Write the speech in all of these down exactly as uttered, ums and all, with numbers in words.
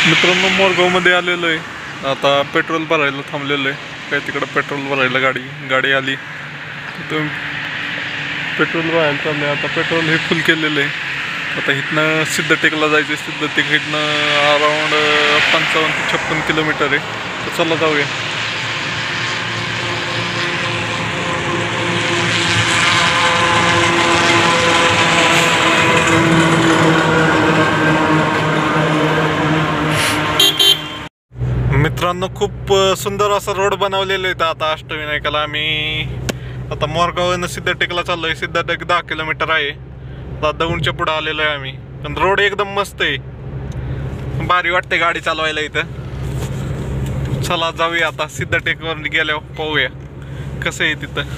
मित्रांनो मोरगावमध्ये आलेलो आहे. आता पेट्रोल भरायला थांबलेलो आहे. काय तिकडं पेट्रोल भरायला गाडी गाडी आली तिथून पेट्रोल भरायला चाललं आहे. आता पेट्रोल हे फुल केलेलं आहे. आता इथनं सिद्धटेकला जायचं आहे. सिद्धटेक इथनं अराऊंड पंचावन्न ते छप्पन किलोमीटर आहे. तर चला जाऊया. मित्रांनो खूप सुंदर असा रोड बनवलेला आहे. आता अष्टविनायकाला आम्ही आता मोरगावनं सिद्धटेकला चाललोय. सिद्धटेक दहा किलोमीटर आहे. आता दौंडच्या पुढे आलेलो आहे आम्ही. पण रोड एकदम मस्त आहे. भारी वाटते गाडी चालवायला इथं. चला जाऊया आता सिद्धटेकवर गेल्यावर पाहूया कसं आहे तिथं.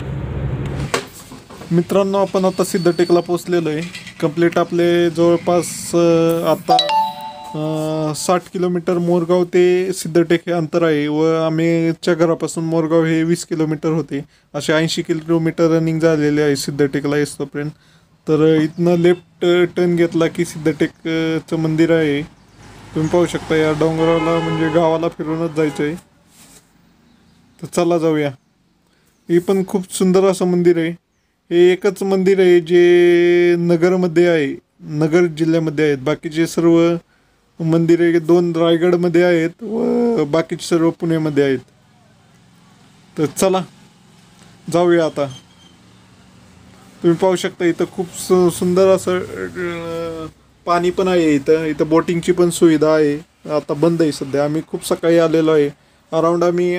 मित्रांनो आपण आता सिद्धटेकला पोहोचलेलो आहे. कंप्लीट आपले जवळपास आता साठ किलोमीटर मोरगाव ते सिद्धटेक हे अंतर आहे. व आम्हीच्या घरापासून मोरगाव हे वीस किलोमीटर होते. असे ऐंशी किलोमीटर रनिंग झालेले आहे सिद्धटेकला येतोपर्यंत. तर इथनं लेफ्ट टर्न घेतला की सिद्धटेकचं मंदिर आहे. तुम्ही पाहू शकता या डोंगराला म्हणजे गावाला फिरूनच जायचं आहे. तर चला जाऊया. हे पण खूप सुंदर असं मंदिर आहे. हे एकच मंदिर आहे जे नगरमध्ये आहे, नगर जिल्ह्यामध्ये आहेत. बाकीचे सर्व मंदिरे दोन रायगडमध्ये आहेत व बाकीचे सर्व पुण्यामध्ये आहेत. तर चला जाऊया आता. तुम्ही पाहू शकता इथं खूप सुंदर असं पाणी पण आहे. इथं इथं बोटिंगची पण सुविधा आहे. आता बंद आहे सध्या. आम्ही खूप सकाळी आलेलो आहे. अराऊंड आम्ही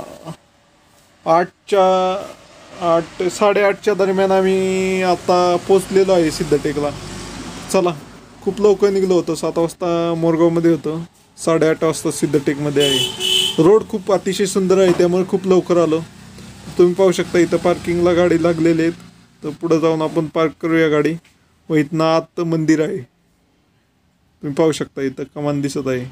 आठच्या आठ साडेआठच्या दरम्यान आम्ही आता पोचलेलो आहे सिद्धटेकला. चला खूप लवकर निघलो होतो. सात वाजता मोरगावमध्ये होतं. साडेआठ वाजता सिद्धटेकमध्ये आहे. रोड खूप अतिशय सुंदर आहे त्यामुळे खूप लवकर आलो. तुम्ही पाहू शकता इथं पार्किंगला गाडी लागलेली आहेत. तर पुढं जाऊन आपण पार्क करूया गाडी. व इथनं आत मंदिर आहे. तुम्ही पाहू शकता इथं कमान दिसत आहे.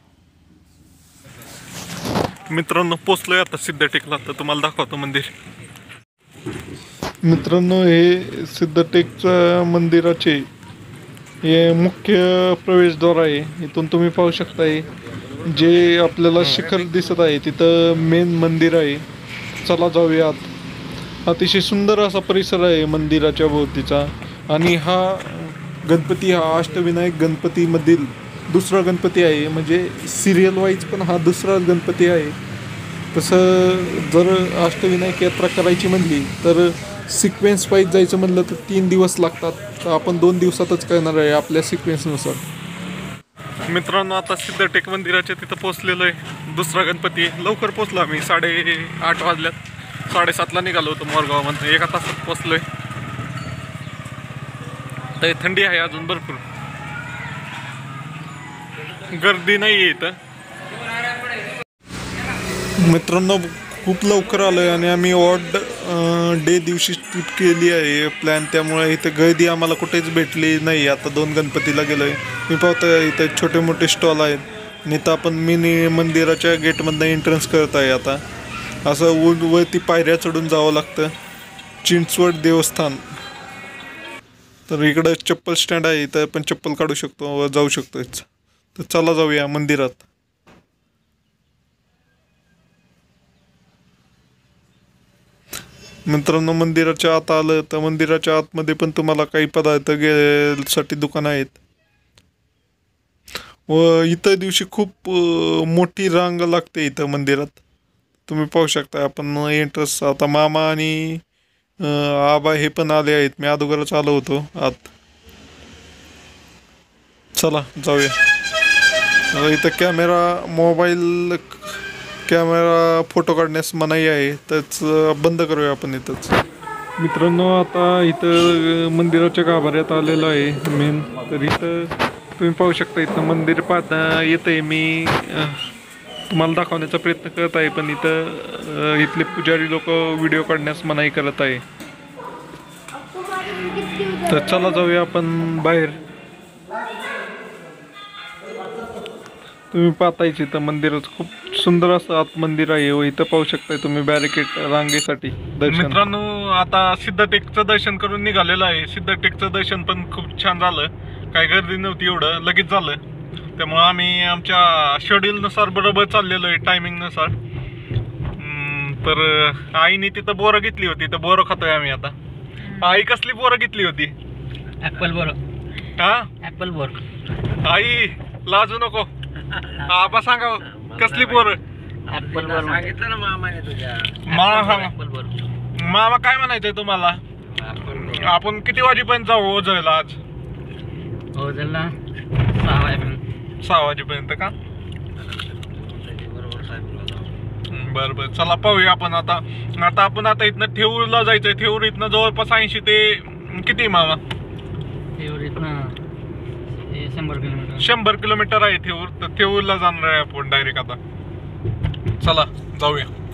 मित्रांनो पोचलोय आता सिद्धटेकला. तर तुम्हाला दाखवतो मंदिर. मित्रांनो हे सिद्धटेकच्या मंदिराचे हे मुख्य प्रवेशद्वार आहे. इथून तुम्ही पाहू शकताय जे आपल्याला शिखर दिसत आहे तिथं मेन मंदिर आहे. चला जाऊयात. अतिशय सुंदर असा परिसर आहे मंदिराच्या भोवतीचा. आणि हा गणपती हा अष्टविनायक गणपतीमधील दुसरा गणपती आहे. म्हणजे सिरियल वाईज पण हा दुसरा गणपती आहे. तसं जर अष्टविनायक यात्रा करायची म्हणली तर सिक्वेन्स वाईज जायचं म्हणलं तर तीन दिवस लागतात. तर आपण दोन दिवसातच करणार आहे आपल्या सिक्वेन्सनुसार. मित्रांनो आता सिद्धटेक मंदिराच्या तिथं पोचलेलो आहे. दुसरा गणपती लवकर पोचलो आम्ही. साडे आठ वाजल्यात. साडेसातला निघालो होतो मोरगावमध्ये. एका तासात पोचलोय. तर थंडी आहे अजून भरपूर. गर्दी नाही आहे इथं. मित्रांनो खूप लवकर आलो आहे आणि आम्ही ऑड डे दिवशी ट्रिप केली आहे प्लॅन. त्यामुळे इथं गर्दी आम्हाला कुठेच भेटली नाही. आता दोन गणपतीला गेलो आहे. मी पाहतो इथे छोटे मोठे स्टॉल आहेत. आणि इथं आपण मिनी मंदिराच्या गेटमधनं एंट्रन्स करत आहे. आता असं वर वरती पायऱ्या चढून जावं लागतं. चिंचवड देवस्थान. तर इकडं चप्पल स्टँड आहे. इथं आपण चप्पल काढू शकतो व जाऊ शकतो. तर चला जाऊया मंदिरात. मित्रांनो मंदिराच्या आत आलं तर मंदिराच्या आतमध्ये पण तुम्हाला काही पदार्थ घेण्यासाठी दुकानं आहेत. व इतर दिवशी खूप मोठी रांग लागते इथं मंदिरात. तुम्ही पाहू शकता आपण एंट्रन्स. आता मामा आणि आबा हे पण आले आहेत. मी अगोदरच आलो होतो आत. चला जाऊया. इथं कॅमेरा मोबाईल कॅमेरा फोटो काढण्यास मनाई आहे. तरच बंद करूया आपण इथंच. मित्रांनो आता इथं मंदिराच्या गाभाऱ्यात आलेलो आहे मेन. तर इथं तुम्ही पाहू शकता इथं मंदिर पाहता येत आहे. मी तुम्हाला दाखवण्याचा प्रयत्न करत आहे पण इथं इथले पुजारी लोक व्हिडिओ काढण्यास मनाई करत आहे. तर चला जाऊया आपण बाहेर. तुम्ही पाहतायच इथं मंदिरात खूप सुंदर असं आत मंदिर आहे. व इथं पाहू शकताय तुम्ही बॅरिकेड रांगेसाठी दर्शन. मित्रांनो आता सिद्धटेकचं दर्शन करून निघालेलं आहे. सिद्धटेकचं दर्शन पण खूप छान झालं. काही गर्दी नव्हती. एवढं लगेच झालं. त्यामुळं आम्ही आमच्या शेड्यूलनुसार बरोबर चाललेलो आहे, टायमिंगनुसार. तर आईने तिथं बोरं घेतली होती, तर बोरं खातोय आम्ही आता. आई कसली बोरं घेतली होती? ऍपल बोर. हा ऍपल बोर. आई लाजू नको, आबा सांगा कसली बोरं? ऍपल बोर सांगितलं ना मामाने तुझ्या. मामा ऍपल बोर. मामा काय म्हणायचंय तुम्हाला? आपण किती वाजेपर्यंत जाऊ ओझरला आज? ओझरला सहा वाजेपर्यंत. सहा वाजेपर्यंत का? बर बर, चला पाहूया आपण आता. आता आपण आता इथनं थेऊरला जायचंय. थेऊर इथनं जवळपास ऐंशी ते किती मामा? थेऊर इथनं शंभर किलोमीटर. शंभर किलोमीटर आहे थेऊर. तर थेऊरला जाणार आहे आपण डायरेक्ट आता. चला जाऊया.